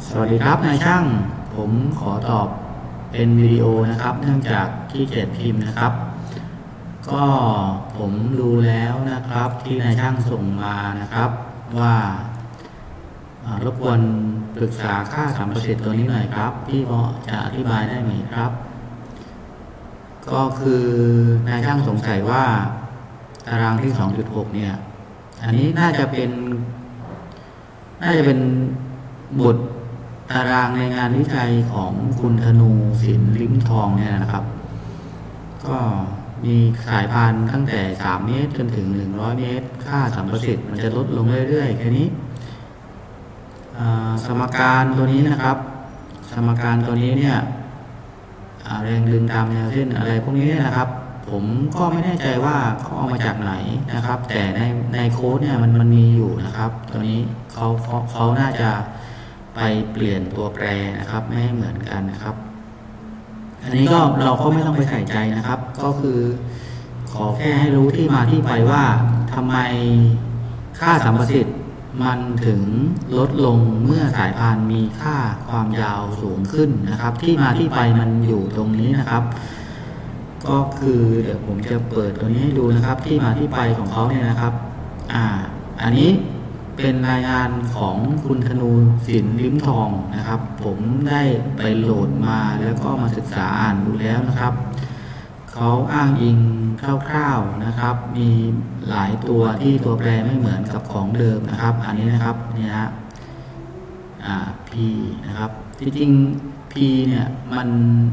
สวัสดีครับนายช่างผมขอตอบเป็นวิดีโอนะครับเนื่องจากขี้เกียจพิมพ์นะครับก็ผมดูแล้วนะครับที่นายช่างส่งมานะครับว่ารบกวนปรึกษาค่าสัมประสิทธิ์ตัวนี้หน่อยครับพี่พอจะอธิบายได้ไหมครับก็คือนายช่างสงสัยว่าตารางที่ 2.6 เนี่ยอันนี้น่าจะเป็นบทตารางในงานวิจัยของคุณธนูสินลิ้มทองเนี่ยนะครับก็มีสายพานตั้งแต่3เมตรจนถึง100เมตรค่าสัมประสิทธิ์มันจะลดลงเรื่อยๆแค่นี้สมการตัวนี้นะครับสมการตัวนี้เนี่ยแรงดึงตามแนวเส้นอะไรพวกนี้นะครับผมก็ไม่แน่ใจว่าเขาเอามาจากไหนนะครับแต่ในโค้ดเนี่ยมันมีอยู่นะครับตัวนี้เขาน่าจะไปเปลี่ยนตัวแปรนะครับไม่ให้เหมือนกันนะครับอันนี้ก็เราก็ไม่ต้องไปใส่ใจนะครับก็คือขอแค่ให้รู้ที่มาที่ไปว่าทำไมค่าสัมประสิทธิ์มันถึงลดลงเมื่อสายพานมีค่าความยาวสูงขึ้นนะครับที่มาที่ไปมันอยู่ตรงนี้นะครับก็คือเดี๋ยวผมจะเปิดตัวนี้ให้ดูนะครับที่มาที่ไปของเขาเนี่ยนะครับอันนี้เป็นรายงานของคุณธนูสินลิ้มทองนะครับผมได้ไปโหลดมาแล้วก็มาศึกษาอ่านดูแล้วนะครับเขาอ้างอิงคร่าวๆนะครับมีหลายตัวที่ตัวแปรไม่เหมือนกับของเดิมนะครับอันนี้นะครับเนี่ยฮะP นะครับที่จริง P เนี่ยมัน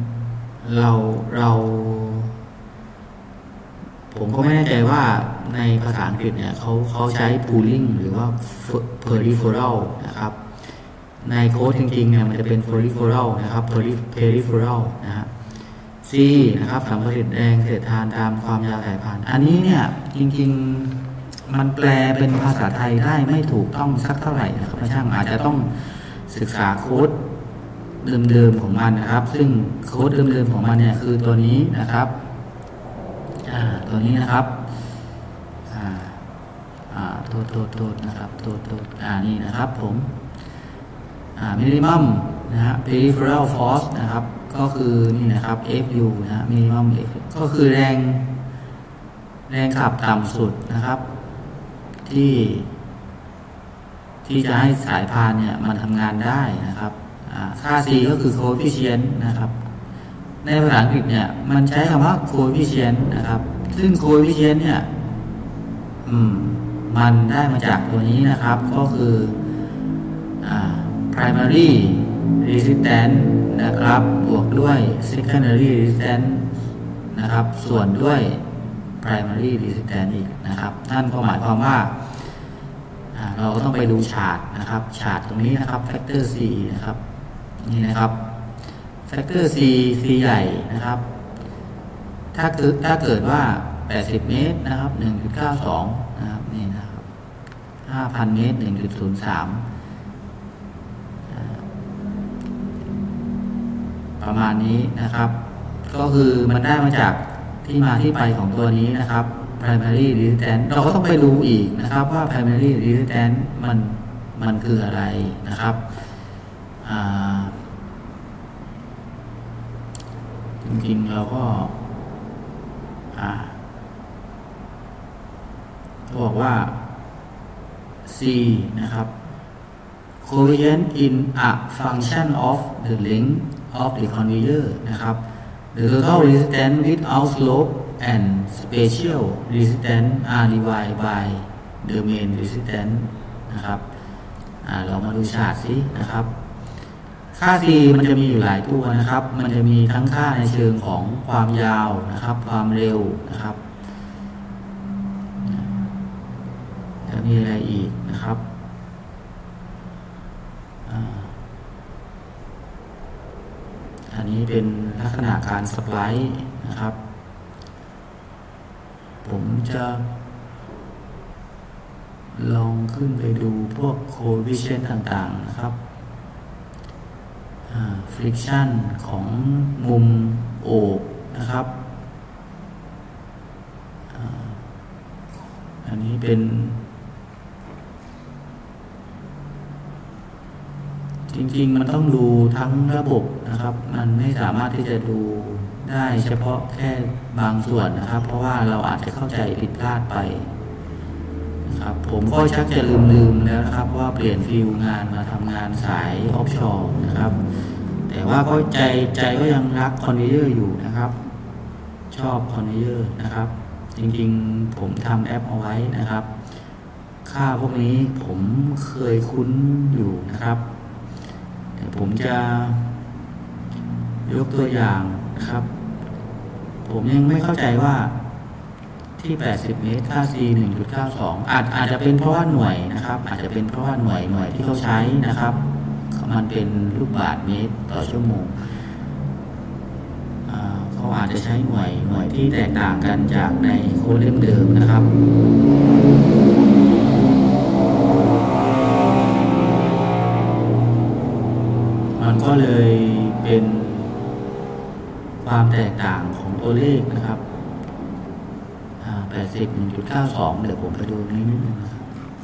ผมก็ไม่แน่ใจว่าในภาษาอังกฤษเนี่ยเขาใช้ pooling หรือว่า peripheral นะครับในโค้ดจริงๆเนี่ยมันจะเป็น peripheral นะครับ peripheral นะฮะ C นะครับสัมประสิทธิ์แรงเศษทานตามความยาวสายพานอันนี้เนี่ยจริงๆมันแปลเป็นภาษาไทยได้ไม่ถูกต้องสักเท่าไหร่นะครับช่างอาจจะต้องศึกษาโค้ดเดิมๆของมันนะครับซึ่งโค้ดเดิมๆของมันเนี่ยคือตัวนี้นะครับตัวนี้นะครับโทษนะครับโทษนี่นะครับผมminimum นะฮะ peripheral force นะครับก็คือนี่นะครับ FU นะ minimum F ก็คือแรงขับต่ำสุดนะครับที่จะให้สายพานเนี่ยมันทำงานได้นะครับค่า C ก็คือ coefficient นะครับในภาษาอังกฤษเนี่ยมันใช้คำว่า coefficient นะครับซึ่ง coefficient เนี่ยมันได้มาจากตัวนี้นะครับก็คือprimary resistance นะครับบวกด้วย secondary resistance นะครับส่วนด้วย primary resistance อีกนะครับนั่นก็หมายความว่าเราก็ต้องไปดูฉากนะครับฉากตรงนี้นะครับ factor C นะครับนี่นะครับ factor C ใหญ่นะครับถ้าเกิดว่า80เมตรนะครับ 1.92 นะครับนี่นะครับ 5,000 เมตร 1.03 ประมาณนี้นะครับก็คือมันได้มาจากที่มาที่ไปของตัวนี้นะครับ primary resistance เราก็ต้องไปดูอีกนะครับว่า primary resistance มันคืออะไรนะครับจริงๆเราก็บอกว่า C นะครับ coefficient in a function of the length of the conveyor นะครับ the total resistance without slope and spatial resistance are divided by the main resistance นะครับเรามาดูฉากสินะครับค่า C มันจะมีอยู่หลายตัวนะครับมันจะมีทั้งค่าในเชิงของความยาวนะครับความเร็วนะครับจะมีอะไรอีกนะครับอันนี้เป็นลักษณะการสปายนะครับผมจะลองขึ้นไปดูพวก coefficient ต่างๆนะครับfriction ของมุมโอบนะครับอันนี้เป็น G จริงๆมันต้องดูทั้งระบบนะครับมันไม่สามารถที่จะดูได้เฉพาะแค่บางส่วนนะครับเพราะว่าเราอาจจะเข้าใจผิดพลาดไปนะครับผมก็ชักจะลืมแล้วนะครับว่าเปลี่ยนฟิลงานมาทำงานสายออฟชอร์นะครับแต่ว่าก็ใจก็ยังรักคอนเวเยอร์อยู่นะครับชอบคอนเวเยอร์นะครับจริงๆผมทำแอปเอาไว้นะครับค่าพวกนี้ผมเคยคุ้นอยู่นะครับแต่ผมจะยกตัวอย่างนะครับผมยังไม่เข้าใจว่าที่80เมตรค่า C 1.92 อาจจะเป็นเพราะว่าหน่วยนะครับอาจจะเป็นเพราะว่าหน่วยที่เขาใช้นะครับมันเป็นลูกบาศก์เมตรต่อชั่วโมงเขาอาจจะใช้หน่วยที่แตกต่างกันจากในโค้ดเล่มเดิมนะครับมันก็เลยเป็นความแตกต่างของตัวเลขนะครับ80 1.92 เดี๋ยวผมไปดูนิดนึงนะครับ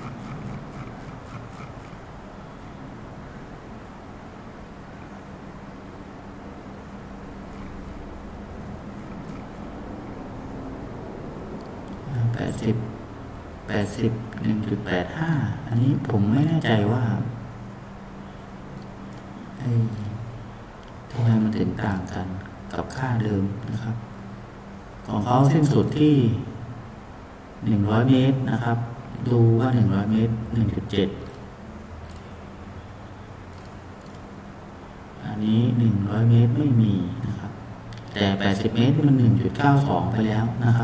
80 1.85 อันนี้ผมไม่แน่ใจว่าทำไมมันถึงต่างกันกับค่าเดิมนะครับของเขาสิ้นสุดที่100เมตรนะครับดูว่า100เมตร 1.7 อันนี้100เมตรไม่มีนะครับแต่80เมตรมัน 1.92 ไปแล้วนะครับ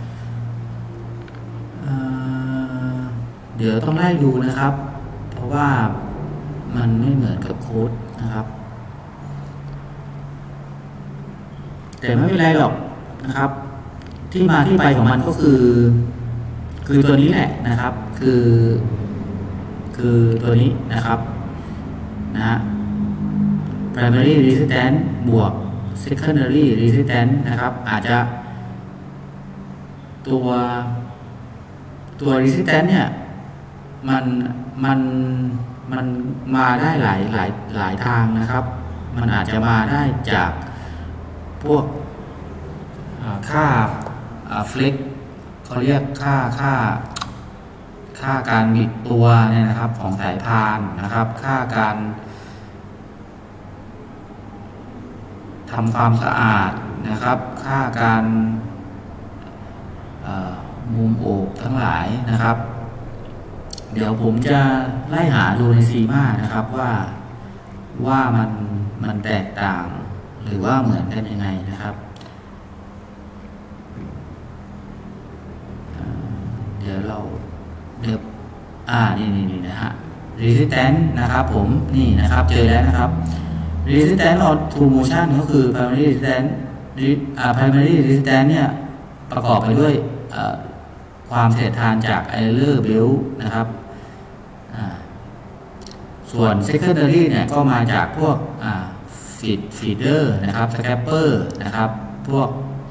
เดี๋ยวต้องไล่ดูนะครับเพราะว่ามันไม่เหมือนกับโค้ดนะครับแต่ไม่เป็นไรหรอกนะครับที่มาที่ไปของมันก็คือตัวนี้แหละนะครับคือตัวนี้นะครับนะ primary resistance บวก secondary resistance นะครับอาจจะตัว resistance เนี่ยมันมาได้หลายทางนะครับมันอาจจะมาได้จากพวกค่าflex เขาเรียกค่าการบิดตัวเนี่ยนะครับของสายพานนะครับค่าการทำความสะอาดนะครับค่าการมุมโอบทั้งหลายนะครับเดี๋ยวผมจะไล่หาดูในซีมานะครับว่ามันแตกต่างหรือว่าเหมือนกันยังไงนะครับเดี๋ยวนี่นะฮะ resistance นะครับผมนี่นะครับเจอแล้วนะครับ resistance to motion ก็คือ primary resistance เนี่ยประกอบไปด้วยความเสียดทานจาก Euler belt นะครับส่วน secondary เนี่ยก็มาจากพวกfeeder นะครับ scraper นะครับพวก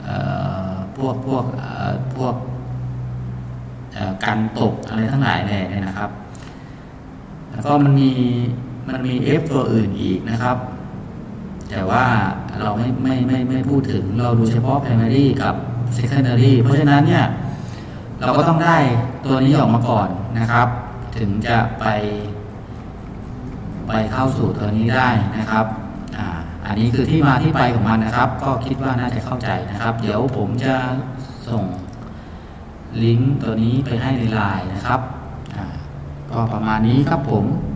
การตกอะไรทั้งหลายแหล่เนี่ยนะครับแล้วก็มันมี F ตัวอื่นอีกนะครับแต่ว่าเราไม่พูดถึงเราดูเฉพาะ primary กับ secondary เพราะฉะนั้นเนี่ยเราก็ต้องได้ตัวนี้ออกมาก่อนนะครับถึงจะไปเข้าสู่ตัวนี้ได้นะครับอันนี้คือที่มาที่ไปของมันนะครับก็คิดว่าน่าจะเข้าใจนะครับเดี๋ยวผมจะส่งลิงก์ตัวนี้ไปให้ในไลน์นะครับก็ประมาณนี้ครับผม